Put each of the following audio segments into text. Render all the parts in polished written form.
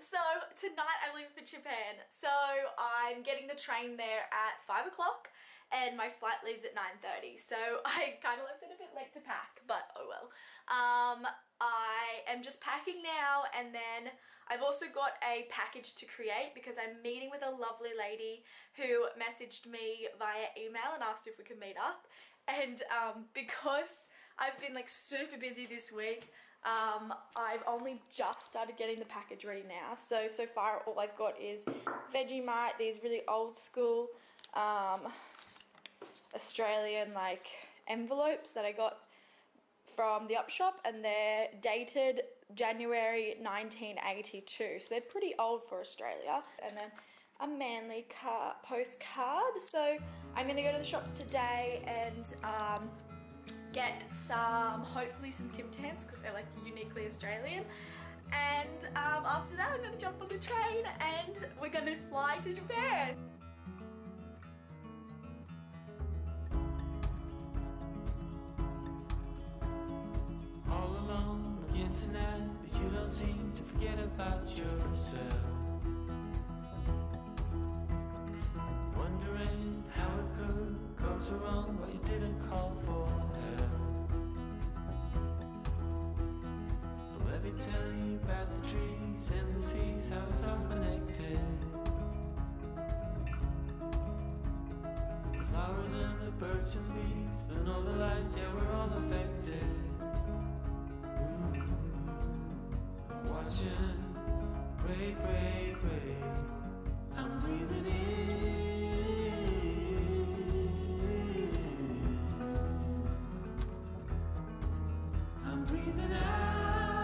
So tonight I'm leaving for Japan. So I'm getting the train there at 5 o'clock and my flight leaves at 9:30. So I kind of left it a bit late to pack, but oh well. I am just packing now, and then I've also got a package to create because I'm meeting with a lovely lady who messaged me via email and asked if we could meet up. And because I've been like super busy this week, I've only just started getting the package ready now. So far all I've got is Vegemite, these really old school Australian like envelopes that I got from the Up Shop, and they're dated January 1982, so they're pretty old for Australia. And then a Manly postcard. So I'm gonna go to the shops today and get hopefully some Tim Tams because they're like uniquely Australian. And after that I'm gonna jump on the train and we're gonna fly to Japan. All alone again tonight, but you don't seem to forget about yourself. Wondering how it could go so wrong, but you didn't call for help. But let me tell you about the trees and the seas, how it's all connected. The flowers and the birds and bees, the northern lights, yeah, we're all affected. Watching, pray, pray, pray. I'm breathing in. I'm breathing out.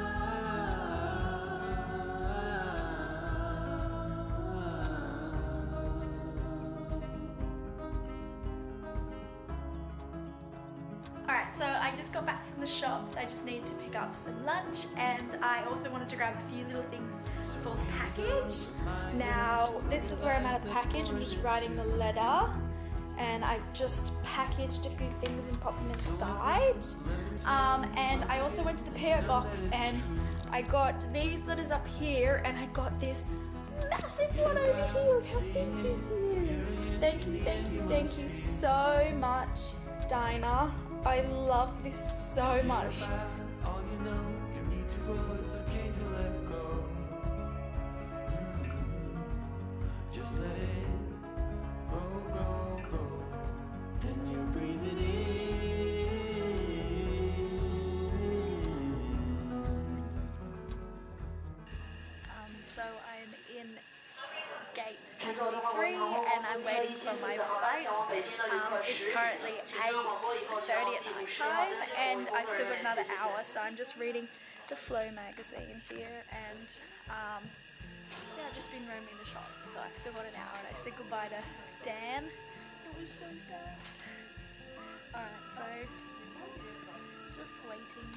Alright, so I just got back from the shops. I just need to pick up some lunch, and I also wanted to grab a few little things for the package. Now, this is where I'm at the package. I'm just writing the letter, and I've just packaged a few things and popped them inside. And I also went to the PO box and I got these letters up here, and I got this massive one over here. Look how big this is. Thank you, thank you, thank you so much, Dinah. I love this so much. All you know, you need to go, it's okay to let go. Just let it go, go, go. Then you're breathing in. So I'm in gate 53 and I'm waiting for my flight. It's currently 8:30 at night time and I've still got another hour, so I'm just reading the Flow magazine here, and yeah, I've just been roaming the shop, so I've still got an hour. And I said goodbye to Dan. It was so sad. Alright, so just waiting.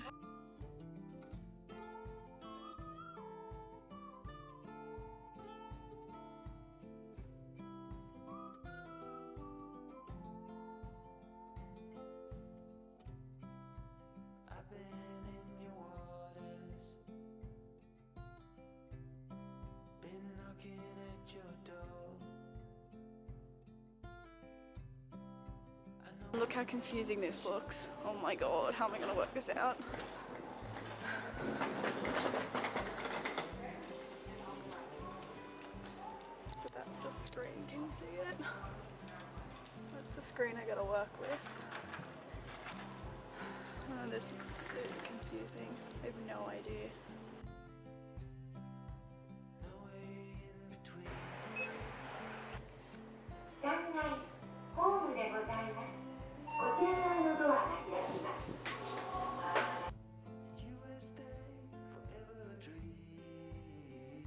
I've been in your waters, been knocking at your door. Look how confusing this looks. Oh my god, how am I going to work this out? So that's the screen, can you see it? That's the screen I got to work with. Oh, this looks so confusing. I have no idea. No way in between. 3階ホームでございます。こちら側のドアが開きます。 You will stay forever a dream.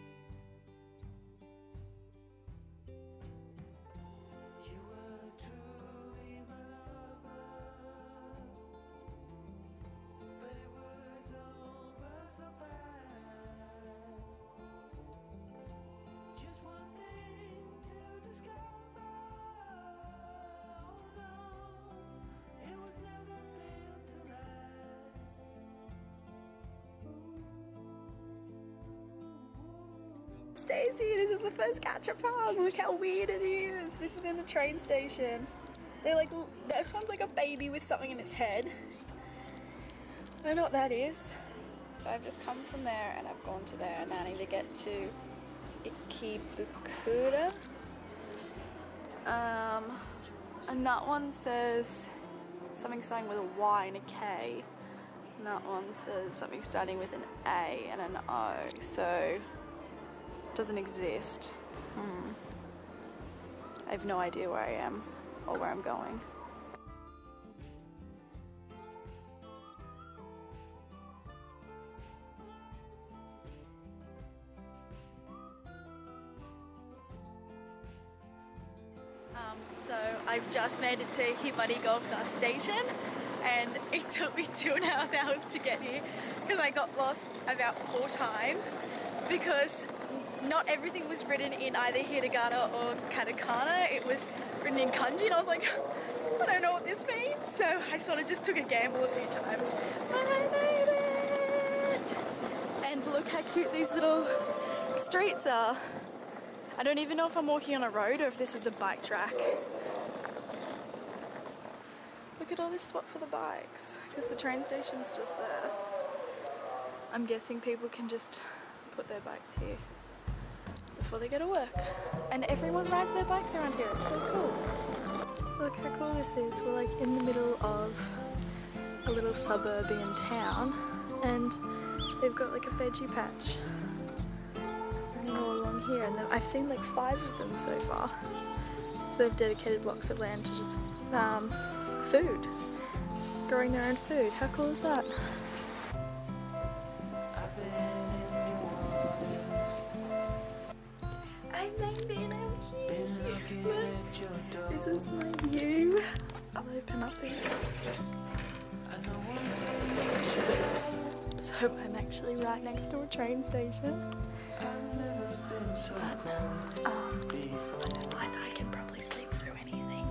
You were truly my lover, but Stacey, this is the first Gachapon. Look how weird it is. This is in the train station. They're like, this one's like a baby with something in its head. I don't know what that is. So I've just come from there and I've gone to there and now I need to get to Ikebukuro. And that one says something starting with a Y and a K. And that one says something starting with an A and an O. So it doesn't exist. I have no idea where I am or where I'm going. So I've just made it to Hibari Golf Bus Station and it took me 2.5 hours to get here because I got lost about 4 times because not everything was written in either hiragana or katakana. It was written in kanji and I was like, I don't know what this means. So I sort of just took a gamble a few times, but I made it! And look how cute these little streets are. I don't even know if I'm walking on a road or if this is a bike track. Look at all this spot for the bikes, because the train station's just there. I'm guessing people can just put their bikes here before they go to work. And everyone rides their bikes around here, it's so cool. Look how cool this is. We're like in the middle of a little suburban town and they've got like a veggie patch running all along here, and I've seen like 5 of them so far. So they've dedicated blocks of land to just food, growing their own food. How cool is that? I made it, I'm here. Look, this is my view. I'll open up this. So I'm actually right next to a train station. But, I don't mind, I can probably sleep through anything.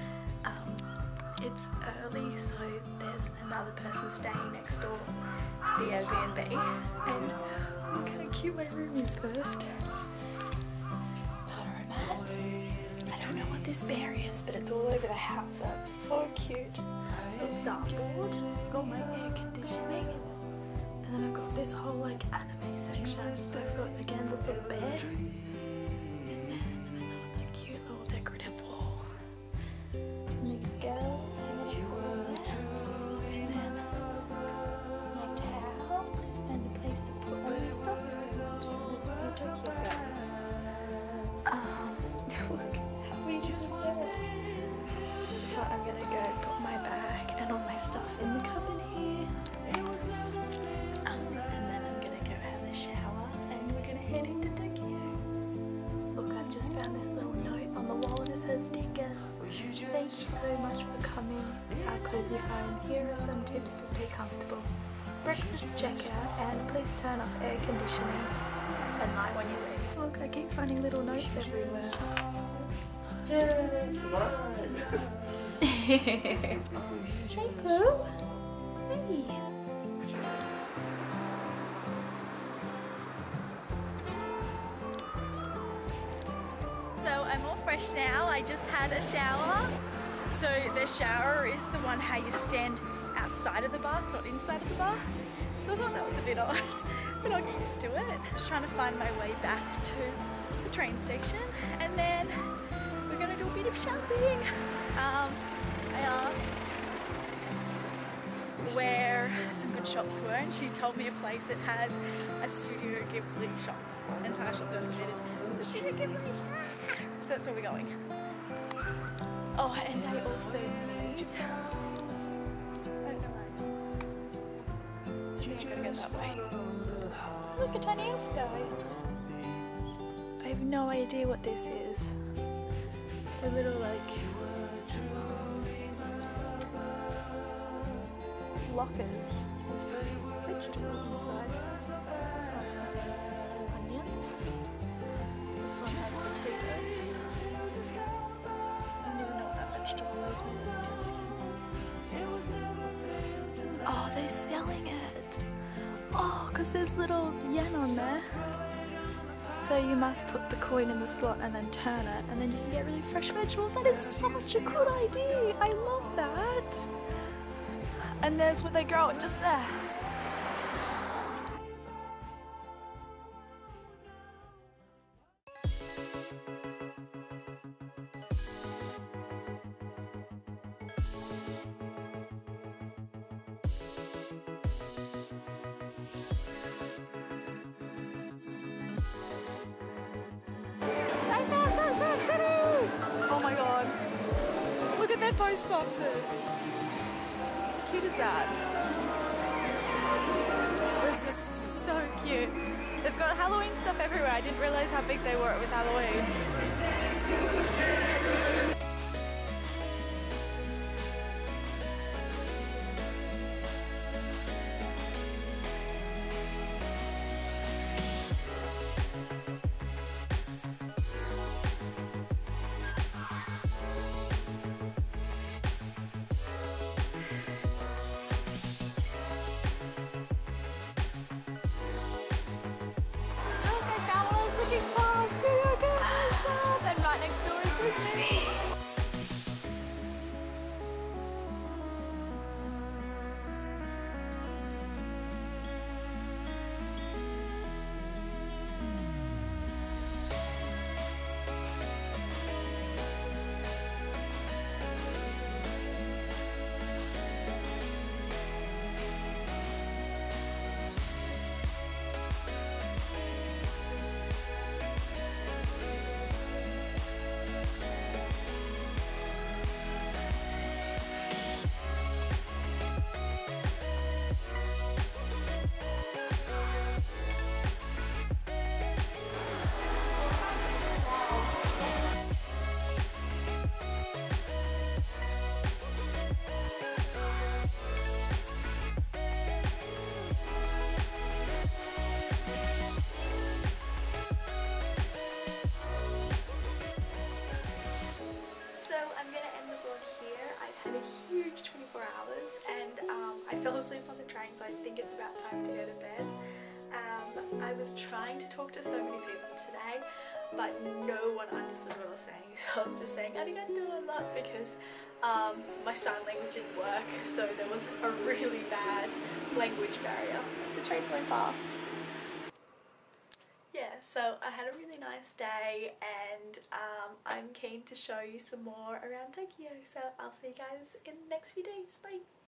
It's early, so there's another person staying next door, the Airbnb, and look how cute my room is first. Totoro mat. I don't know what this bear is, but it's all over the house. It's so cute. A little dartboard. I've got my air conditioning. And then I've got this whole like anime section. I've got again this little bear. And then another cute little decorative wall. And these girls hanging out there. And then my towel and a place to put all my stuff if I want to. And there's a few Tokyo guys. Look how big is this bed. So I'm gonna go put my bag and all my stuff in the cupboard here. And then I'm gonna go have a shower and we're gonna head into Tokyo. Look, I've just found this little note on the wall and it says, "Dear guests, thank you so much for coming our cozy home. Here are some tips to stay comfortable. Breakfast checkout and please turn off air conditioning at night when you leave." Look, I keep finding little notes everywhere. Yes, mine. Hey Pooh. Hey. So I'm all fresh now. I just had a shower. So the shower is the one how you stand outside of the bath, not inside of the bath. So I thought that was a bit odd, but I'll get used to it. Just trying to find my way back to the train station, and then we're gonna do a bit of shopping. I asked where some good shops were, and she told me a place that has a Studio Ghibli shop, and so I shopped at the Studio Ghibli. So that's where we're going. Oh, and I also need. I don't know where I am. I think I gotta go that way. Look, a tiny elf guy. I have no idea what this is. A little like lockers with vegetables inside. This one has onions. This one has potatoes. I don't even know what that vegetable is. Maybe it's capsicum. Oh, they're selling it. Oh, because there's little yen on there. So you must put the coin in the slot and then turn it, and then you can get really fresh vegetables. That is such a good idea. I love that. And there's where they grow it, just there. I found Sunset City! Oh my god. Look at their post boxes. How cute is that? This is so cute. They've got Halloween stuff everywhere. I didn't realise how big they were with Halloween. Look, I found what I was looking for, Studio Ghibli shop, and right next door is Disney. So I'm gonna end the vlog here. I've had a huge 24 hours and I fell asleep on the train, so I think it's about time to go to bed. I was trying to talk to so many people today, but no one understood what I was saying, so I was just saying arigato a lot because my sign language didn't work, so there was a really bad language barrier. The train's going fast. Yeah, so I had a really nice day and I'm keen to show you some more around Tokyo, so I'll see you guys in the next few days. Bye!